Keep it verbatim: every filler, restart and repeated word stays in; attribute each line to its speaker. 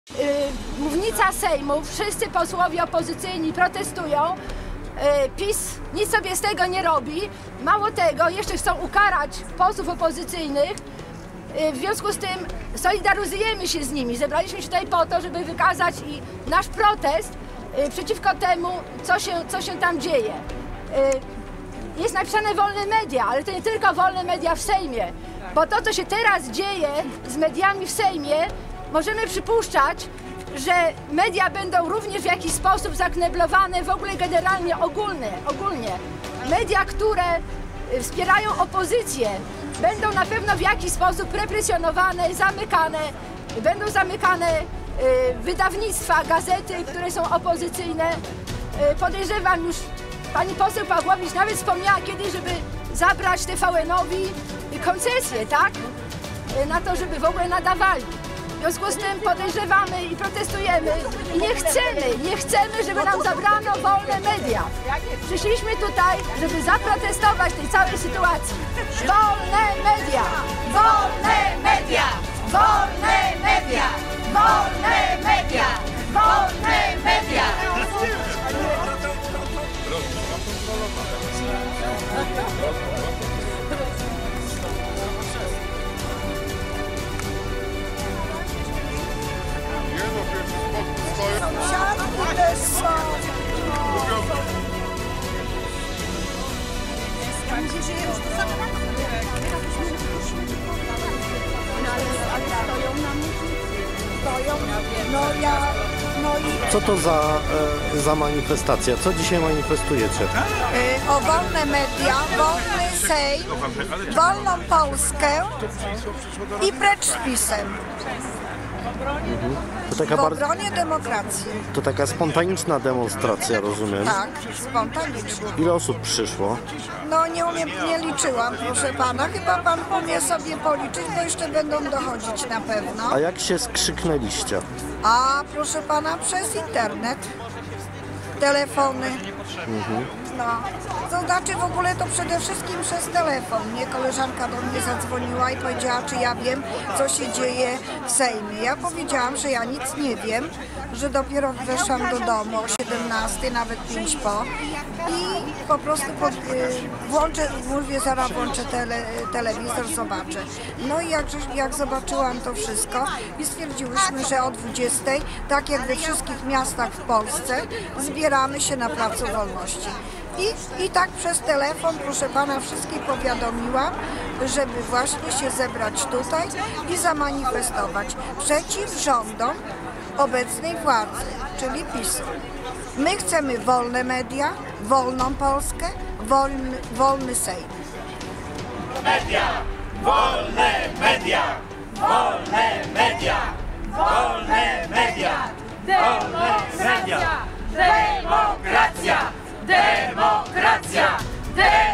Speaker 1: Yy, mównica Sejmu, wszyscy posłowie opozycyjni protestują. Yy, PiS nic sobie z tego nie robi. Mało tego, jeszcze chcą ukarać posłów opozycyjnych. Yy, w związku z tym solidaryzujemy się z nimi. Zebraliśmy się tutaj po to, żeby wykazać i nasz protest yy, przeciwko temu, co się, co się tam dzieje. Yy, jest napisane wolne media, ale to nie tylko wolne media w Sejmie. Bo to, co się teraz dzieje z mediami w Sejmie, możemy przypuszczać, że media będą również w jakiś sposób zakneblowane, w ogóle generalnie ogólnie, ogólnie. Media, które wspierają opozycję, będą na pewno w jakiś sposób represjonowane, zamykane, będą zamykane wydawnictwa, gazety, które są opozycyjne. Podejrzewam, już pani poseł Pawłowicz nawet wspomniała kiedyś, żeby zabrać T V N-owi koncesję, tak? Na to, żeby w ogóle nadawali. W związku z tym podejrzewamy i protestujemy i nie chcemy, nie chcemy, żeby nam zabrano wolne media. Przyszliśmy tutaj, żeby zaprotestować tej całej sytuacji. Wolne media! Wolne media! Wolne media! Wolne media! Wolne media!
Speaker 2: Sąsiadki też są. No ja, no i...
Speaker 3: Co to za, e, za manifestacja? Co dzisiaj manifestujecie?
Speaker 2: O wolne media, wolny Sejm, wolną Polskę i precz z PiS-em.
Speaker 3: Mhm. To taka
Speaker 2: W
Speaker 3: bardzo,
Speaker 2: obronie demokracji.
Speaker 3: to taka spontaniczna demonstracja, rozumiem.
Speaker 2: Tak, spontanicznie.
Speaker 3: Ile osób przyszło?
Speaker 2: No nie umiem, nie liczyłam, proszę pana. Chyba pan umie sobie policzyć, bo jeszcze będą dochodzić na pewno.
Speaker 3: A jak się skrzyknęliście?
Speaker 2: A proszę pana, przez internet, telefony.
Speaker 3: Mhm.
Speaker 2: No, to znaczy w ogóle to przede wszystkim przez telefon. Mnie koleżanka do mnie zadzwoniła i powiedziała, czy ja wiem, co się dzieje w Sejmie. Ja powiedziałam, że ja nic nie wiem, że dopiero weszłam do domu o siedemnastej, nawet pięć po i po prostu pod, y, włączę, mówię, zaraz włączę tele, telewizor, zobaczę. No i jak, jak zobaczyłam to wszystko i stwierdziłyśmy, że o dwudziestej, tak jak we wszystkich miastach w Polsce, zbieramy się na Placu Wolności. I, I tak przez telefon, proszę pana, wszystkich powiadomiłam, żeby właśnie się zebrać tutaj i zamanifestować przeciw rządom obecnej władzy, czyli PiS-u. My chcemy wolne media, wolną Polskę, wolny, wolny Sejm.
Speaker 4: Media! Wolne media! Wolne media! Wolne media! Wolne media! Demokracja! Demokracja! Demokracja!